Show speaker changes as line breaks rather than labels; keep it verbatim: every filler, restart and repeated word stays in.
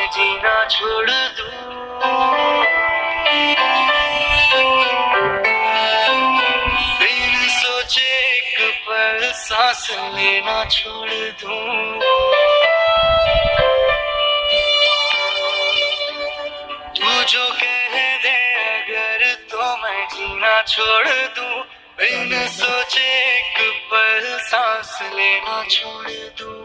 जीना छोड़ दूं। बिन सोचे एक पल सांस लेना छोड़ दूं। तू जो कह दे अगर तो मैं जीना छोड़ दूं। बिन सोचे एक पल सांस लेना छोड़ दूं।